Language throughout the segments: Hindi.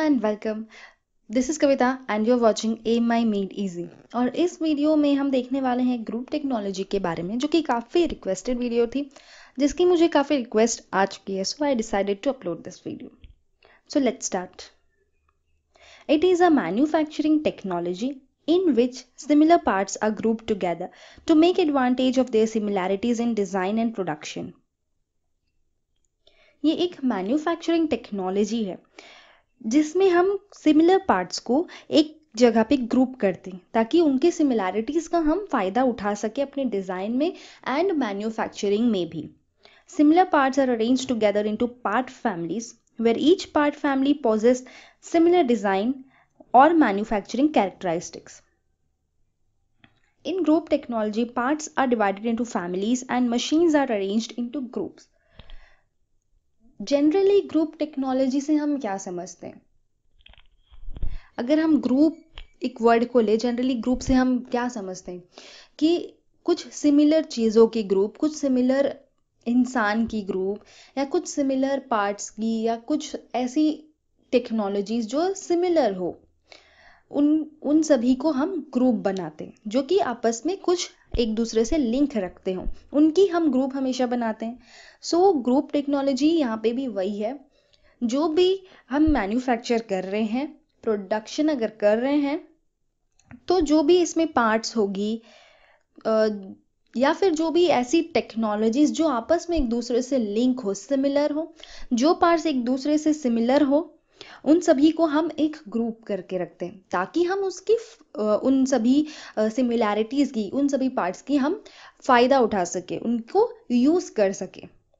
And welcome. This is Kavita and you are watching M I made easy. और इस वीडियो में हम देखने वाले हैं ग्रुप टेक्नोलॉजी के बारे में, जो कि काफ़ी रिक्वेस्टेड वीडियो थी, जिसकी मुझे काफ़ी रिक्वेस्ट आ चुकी है, so I decided to upload this video. So let's start. It is a manufacturing technology in which similar parts are grouped together to make advantage of their similarities in design and production। ये एक मैन्युफैक्चरिंग टेक्नोलॉजी है जिसमें हम सिमिलर पार्ट्स को एक जगह पे ग्रुप करते हैं ताकि उनके सिमिलैरिटीज का हम फायदा उठा सके अपने डिजाइन में एंड मैन्युफैक्चरिंग में भी। Similar parts are arranged together into part families where each part family possess similar design or manufacturing characteristics. In group technology, parts are divided into families and machines are arranged into groups. Generally group technology से हम क्या समझते हैं? अगर हम ग्रुप एक वर्ड को ले, जनरली ग्रुप से हम क्या समझते हैं कि कुछ सिमिलर चीज़ों की ग्रुप, कुछ सिमिलर इंसान की ग्रुप, या कुछ सिमिलर पार्ट्स की, या कुछ ऐसी टेक्नोलॉजीज जो सिमिलर हो, उन सभी को हम ग्रुप बनाते हैं जो कि आपस में कुछ एक दूसरे से लिंक रखते हो, उनकी हम ग्रुप हमेशा बनाते हैं। सो ग्रुप टेक्नोलॉजी यहाँ पे भी वही है। जो भी हम मैन्युफैक्चर कर रहे हैं, प्रोडक्शन अगर कर रहे हैं, तो जो भी इसमें पार्ट्स होगी या फिर जो भी ऐसी टेक्नोलॉजीज जो आपस में एक दूसरे से लिंक हो, सिमिलर हो, जो पार्ट्स एक दूसरे से सिमिलर हो, उन सभी को हम एक ग्रुप करके रखते हैं ताकि हम उसकी उन सभी सिमिलैरिटीज की, उन सभी पार्ट्स की हम फायदा उठा सके, उनको यूज कर सके।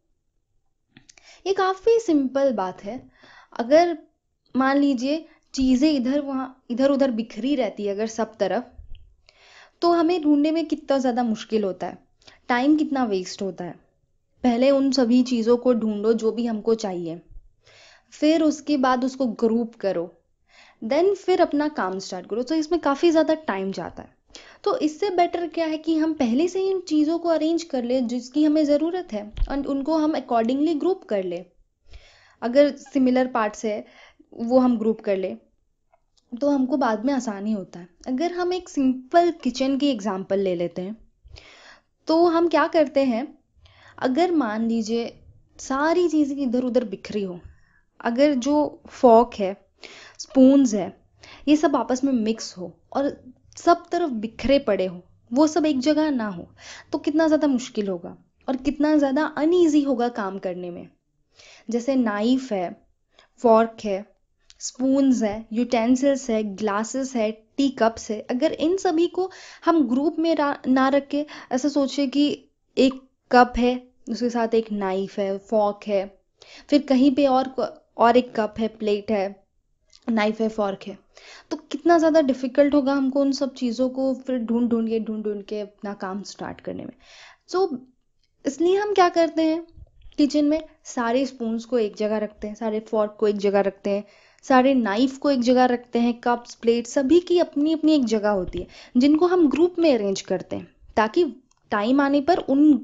ये काफी सिंपल बात है। अगर मान लीजिए चीजें इधर उधर बिखरी रहती है अगर सब तरफ, तो हमें ढूंढने में कितना ज्यादा मुश्किल होता है, टाइम कितना वेस्ट होता है। पहले उन सभी चीजों को ढूंढो जो भी हमको चाहिए, फिर उसके बाद उसको ग्रुप करो, देन फिर अपना काम स्टार्ट करो, तो इसमें काफ़ी ज़्यादा टाइम जाता है। तो इससे बेटर क्या है कि हम पहले से ही इन चीज़ों को अरेंज कर ले जिसकी हमें ज़रूरत है, और उनको हम अकॉर्डिंगली ग्रुप कर ले। अगर सिमिलर पार्ट्स है वो हम ग्रुप कर ले तो हमको बाद में आसानी होता है। अगर हम एक सिंपल किचन की एग्जांपल ले लेते हैं, तो हम क्या करते हैं, अगर मान लीजिए सारी चीज़ें इधर उधर बिखरी हो, अगर जो फॉक है, स्पून्स है, ये सब आपस में मिक्स हो और सब तरफ बिखरे पड़े हो, वो सब एक जगह ना हो, तो कितना ज़्यादा मुश्किल होगा और कितना ज़्यादा अनईजी होगा काम करने में। जैसे नाइफ है, फॉर्क है, स्पून्स है, यूटेंसिल्स है, ग्लासेस है, टी कप्स है, अगर इन सभी को हम ग्रुप में ना रख के ऐसा सोचे कि एक कप है, उसके साथ एक नाइफ है, फॉर्क है, फिर कहीं पे और एक कप है, प्लेट है, नाइफ है, फॉर्क है, तो कितना ज़्यादा डिफिकल्ट होगा हमको उन सब चीज़ों को फिर ढूंढ ढूंढ के अपना काम स्टार्ट करने में। सो इसलिए हम क्या करते हैं, किचन में सारे स्पून्स को एक जगह रखते हैं, सारे फॉर्क को एक जगह रखते हैं, सारे नाइफ को एक जगह रखते हैं, कप्स, प्लेट, सभी की अपनी अपनी एक जगह होती है जिनको हम ग्रुप में अरेंज करते हैं ताकि टाइम आने पर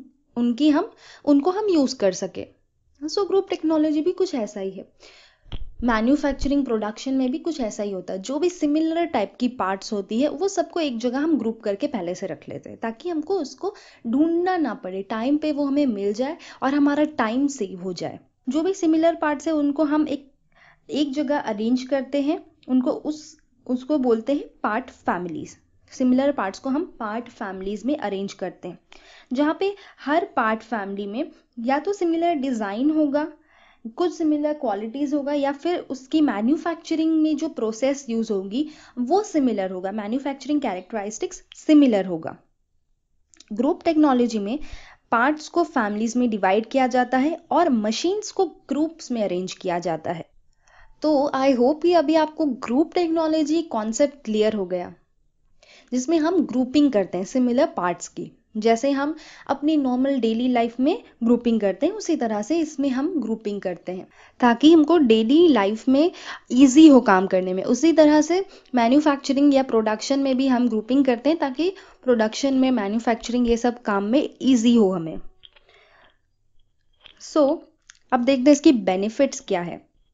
उनको हम यूज़ कर सके। सो ग्रुप टेक्नोलॉजी भी कुछ ऐसा ही है। मैन्युफैक्चरिंग प्रोडक्शन में भी कुछ ऐसा ही होता है। जो भी सिमिलर टाइप की पार्ट्स होती है वो सबको एक जगह हम ग्रुप करके पहले से रख लेते हैं ताकि हमको उसको ढूंढना ना पड़े, टाइम पे वो हमें मिल जाए और हमारा टाइम सेव हो जाए। जो भी सिमिलर पार्ट्स है उनको हम एक जगह अरेंज करते हैं, उसको बोलते हैं पार्ट फैमिलीज। सिमिलर पार्ट्स को हम पार्ट फैमिलीज में अरेंज करते हैं, जहाँ पे हर पार्ट फैमिली में या तो सिमिलर डिजाइन होगा, कुछ सिमिलर क्वालिटीज होगा, या फिर उसकी मैन्युफैक्चरिंग में जो प्रोसेस यूज होगी वो सिमिलर होगा, मैन्युफैक्चरिंग कैरेक्टरिस्टिक्स सिमिलर होगा। ग्रुप टेक्नोलॉजी में पार्ट्स को फैमिलीज में डिवाइड किया जाता है और मशीन्स को ग्रुप्स में अरेंज किया जाता है। तो आई होप कि अभी आपको ग्रुप टेक्नोलॉजी कॉन्सेप्ट क्लियर हो गया, जिसमें हम ग्रुपिंग करते हैं सिमिलर पार्ट्स की। जैसे हम अपनी नॉर्मल डेली लाइफ में ग्रुपिंग करते हैं, उसी तरह से इसमें हम ग्रुपिंग करते हैं ताकि हमको डेली लाइफ में इजी हो काम करने में। उसी तरह से मैन्युफैक्चरिंग या प्रोडक्शन में भी हम ग्रुपिंग करते हैं ताकि प्रोडक्शन में, मैन्युफैक्चरिंग, ये सब काम में इजी हो हमें। सो अब देखते हैं इसकी बेनिफिट्स क्या है।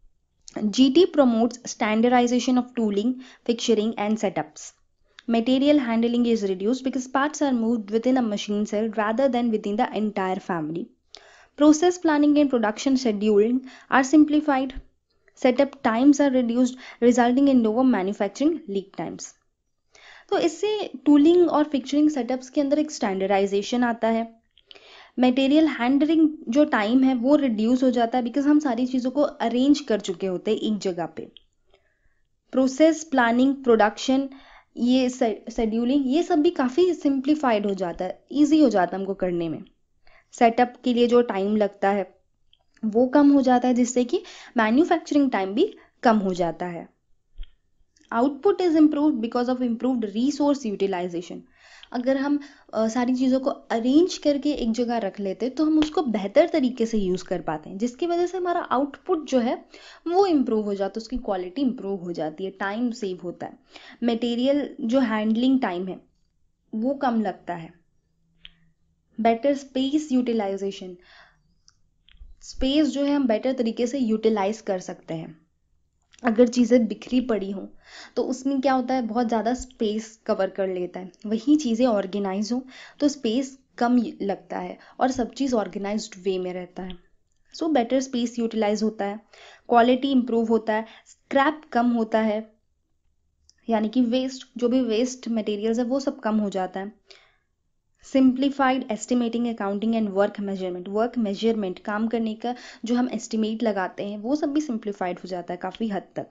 GT promotes standardization of tooling, fixturing, and setups. Material handling is reduced because parts are moved within a machine cell rather than within the entire family. Process planning and production scheduling are simplified. Setup times are reduced, resulting in lower manufacturing lead times. तो इससे टूलिंग और फिक्चरिंग सेटअप्स के अंदर एक स्टैंडर्डाइजेशन आता है. मटेरियल हैंडलिंग जो टाइम है वो रिड्यूस हो जाता है बिकॉज हम सारी चीज़ों को अरेंज कर चुके होते हैं एक जगह पे. प्रोसेस प्लानिंग, प्रोडक्शन, ये शेड्यूलिंग, ये सब भी काफ़ी सिंप्लीफाइड हो जाता है, ईजी हो जाता है हमको करने में. सेटअप के लिए जो टाइम लगता है वो कम हो जाता है जिससे कि मैन्युफैक्चरिंग टाइम भी कम हो जाता है. Output is improved because of improved resource utilisation. अगर हम सारी चीज़ों को अरेंज करके एक जगह रख लेते हैं तो हम उसको बेहतर तरीके से यूज़ कर पाते हैं, जिसकी वजह से हमारा आउटपुट जो है वो इम्प्रूव हो जाता है, उसकी क्वालिटी इम्प्रूव हो जाती है, टाइम सेव होता है, मटेरियल जो हैंडलिंग टाइम है वो कम लगता है. बेटर स्पेस यूटिलाइजेशन, स्पेस जो है हम बेटर तरीके से यूटिलाइज कर सकते हैं. अगर चीज़ें बिखरी पड़ी हों तो उसमें क्या होता है, बहुत ज़्यादा स्पेस कवर कर लेता है. वही चीज़ें ऑर्गेनाइज हो तो स्पेस कम लगता है और सब चीज़ ऑर्गेनाइज्ड वे में रहता है. सो बेटर स्पेस यूटिलाइज होता है, क्वालिटी इंप्रूव होता है, स्क्रैप कम होता है, यानी कि वेस्ट, जो भी वेस्ट मटेरियल्स है वो सब कम हो जाता है. Simplified estimating, accounting and work measurement, काम करने का जो हम एस्टिमेट लगाते हैं वो सब भी सिंप्लीफाइड हो जाता है काफ़ी हद तक.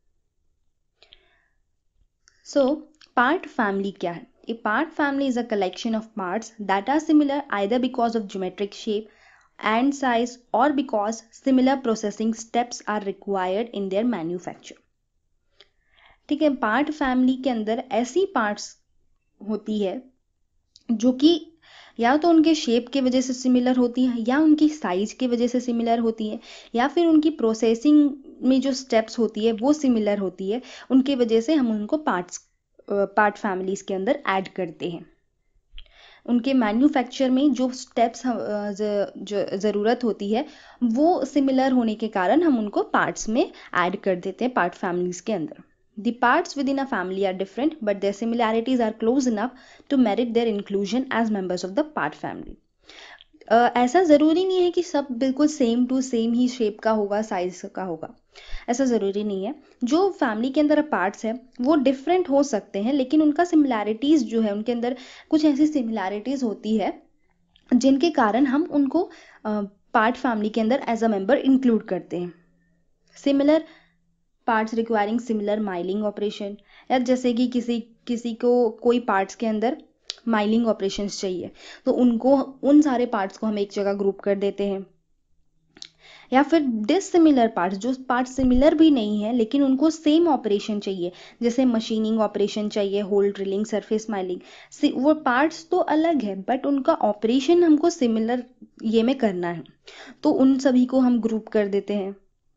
सो पार्ट फैमिली क्या है? A part family is a collection of parts that are similar either because of geometric shape and size और because similar processing steps are required in their manufacture. ठीक है, पार्ट फैमिली के अंदर ऐसी पार्ट्स होती है जो कि या तो उनके शेप के वजह से सिमिलर होती है, या उनकी साइज की वजह से सिमिलर होती है, या फिर उनकी प्रोसेसिंग में जो स्टेप्स होती है वो सिमिलर होती है. उनके वजह से हम उनको पार्ट फैमिलीज के अंदर ऐड करते हैं. उनके मैन्युफैक्चर में जो स्टेप्स ज़रूरत होती है वो सिमिलर होने के कारण हम उनको पार्ट्स में ऐड कर देते हैं पार्ट फैमिलीज के अंदर. The parts within a family are different, but their similarities are close enough to merit their inclusion as members of the part family. ऐसा ज़रूरी नहीं है कि सब बिल्कुल सेम टू सेम ही शेप का होगा, साइज का होगा, ऐसा ज़रूरी नहीं है. जो फैमिली के अंदर पार्ट्स हैं वो डिफरेंट हो सकते हैं, लेकिन उनका सिमिलैरिटीज़ जो है, उनके अंदर कुछ ऐसी सिमिलैरिटीज़ होती है जिनके कारण हम उनको पार्ट फैमिली के अंदर एज अ मेंबर इंक्लूड करते हैं. Similar parts requiring similar milling operation, या जैसे कि किसी को कोई पार्ट्स के अंदर माइलिंग ऑपरेशंस चाहिए तो उनको, उन सारे पार्ट्स को हम एक जगह ग्रुप कर देते हैं. या फिर डिसिमिलर पार्ट्स, जो पार्ट्स सिमिलर भी नहीं है लेकिन उनको सेम ऑपरेशन चाहिए, जैसे मशीनिंग ऑपरेशन चाहिए, होल ड्रिलिंग, सरफेस माइलिंग, वो पार्ट्स तो अलग है बट उनका ऑपरेशन हमको सिमिलर ये में करना है, तो उन सभी को हम ग्रुप कर देते हैं.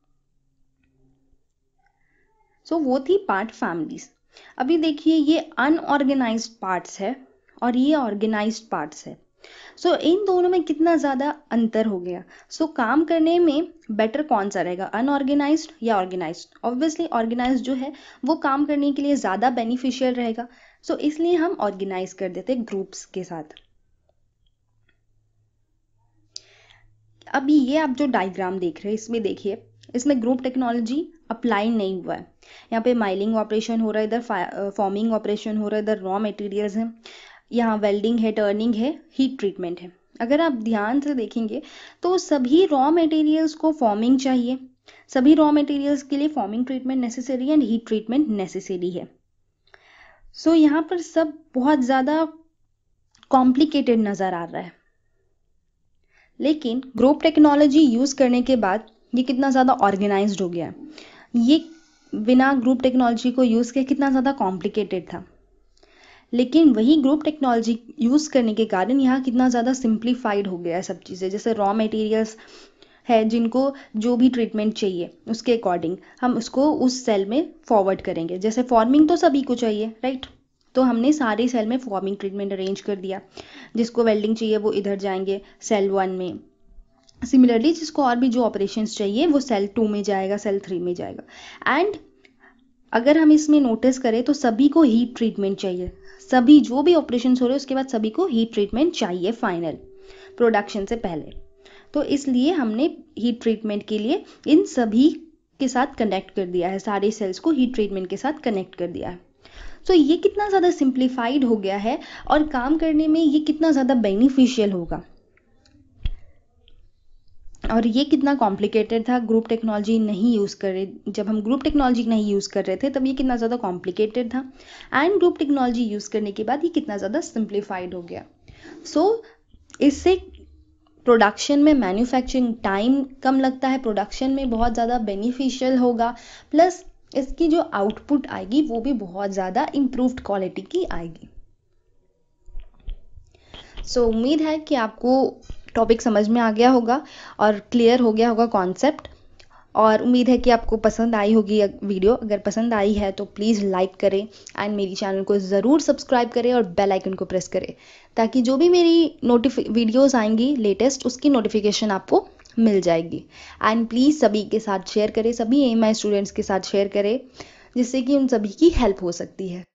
सो वो थी पार्ट फैमिलीज. अभी देखिए, ये अनऑर्गेनाइज्ड पार्ट्स है और ये ऑर्गेनाइज्ड पार्ट्स है. सो इन दोनों में कितना ज़्यादा अंतर हो गया. सो काम करने में बेटर कौन सा रहेगा, अनऑर्गेनाइज्ड या ऑर्गेनाइज्ड? ऑब्वियसली ऑर्गेनाइज्ड जो है वो काम करने के लिए ज़्यादा बेनिफिशियल रहेगा. सो इसलिए हम ऑर्गेनाइज कर देते हैं ग्रुप्स के साथ. अभी ये आप जो डायग्राम देख रहे हैं इसमें देखिए, इसमें ग्रुप टेक्नोलॉजी अप्लाई नहीं हुआ है. यहाँ पे माइलिंग ऑपरेशन हो रहा है, इधर फॉर्मिंग ऑपरेशन हो रहा है, इधर रॉ मटेरियल्स हैं, यहाँ वेल्डिंग है, टर्निंग है, हीट ट्रीटमेंट है. अगर आप ध्यान से देखेंगे तो सभी रॉ मटेरियल्स को फॉर्मिंग चाहिए, सभी रॉ मटेरियल्स के लिए forming treatment necessary and heat treatment necessary है. सो यहाँ पर सब बहुत ज़्यादा कॉम्प्लिकेटेड नज़र आ रहा है, लेकिन ग्रुप टेक्नोलॉजी यूज़ करने के बाद ये कितना ज़्यादा ऑर्गेनाइज्ड हो गया है. ये बिना ग्रुप टेक्नोलॉजी को यूज़ किए कितना ज़्यादा कॉम्प्लिकेटेड था, लेकिन वही ग्रुप टेक्नोलॉजी यूज़ करने के कारण यहाँ कितना ज़्यादा सिंप्लीफाइड हो गया है सब चीज़ें. जैसे रॉ मटेरियल्स है जिनको जो भी ट्रीटमेंट चाहिए उसके अकॉर्डिंग हम उसको उस सेल में फॉरवर्ड करेंगे. जैसे फॉर्मिंग तो सभी को चाहिए, राइट, तो हमने सारे सेल में फॉर्मिंग ट्रीटमेंट अरेंज कर दिया. जिसको वेल्डिंग चाहिए वो इधर जाएंगे सेल 1 में, सिमिलरली जिसको और भी जो ऑपरेशंस चाहिए वो सेल 2 में जाएगा, सेल 3 में जाएगा। एंड अगर हम इसमें नोटिस करें तो सभी को हीट ट्रीटमेंट चाहिए, सभी जो भी ऑपरेशंस हो रहे हैं उसके बाद सभी को हीट ट्रीटमेंट चाहिए फाइनल प्रोडक्शन से पहले। तो इसलिए हमने हीट ट्रीटमेंट के लिए इन सभी के साथ कनेक्ट कर दिया है, सारे सेल्स को हीट ट्रीटमेंट के साथ कनेक्ट कर दिया है। तो ये कितना ज़्यादा सिंप्लीफाइड हो गया है और काम करने में ये कितना ज़्यादा बेनिफिशियल होगा। और ये कितना कॉम्प्लिकेटेड था ग्रुप टेक्नोलॉजी नहीं यूज़ कर रहे, जब हम ग्रुप टेक्नोलॉजी नहीं यूज़ कर रहे थे तब ये कितना ज़्यादा कॉम्प्लिकेटेड था, एंड ग्रुप टेक्नोलॉजी यूज़ करने के बाद ये कितना ज़्यादा सिंप्लीफाइड हो गया। सो इससे प्रोडक्शन में मैन्युफैक्चरिंग टाइम कम लगता है, प्रोडक्शन में बहुत ज़्यादा बेनिफिशियल होगा, प्लस इसकी जो आउटपुट आएगी वो भी बहुत ज़्यादा इम्प्रूव्ड क्वालिटी की आएगी। सो उम्मीद है कि आपको टॉपिक समझ में आ गया होगा और क्लियर हो गया होगा कॉन्सेप्ट, और उम्मीद है कि आपको पसंद आई होगी वीडियो। अगर पसंद आई है तो प्लीज़ लाइक करें एंड मेरी चैनल को ज़रूर सब्सक्राइब करें और बेल आइकन को प्रेस करें, ताकि जो भी मेरी वीडियोस आएंगी लेटेस्ट उसकी नोटिफिकेशन आपको मिल जाएगी। एंड प्लीज़ सभी के साथ शेयर करें, सभी AMI स्टूडेंट्स के साथ शेयर करें, जिससे कि उन सभी की हेल्प हो सकती है।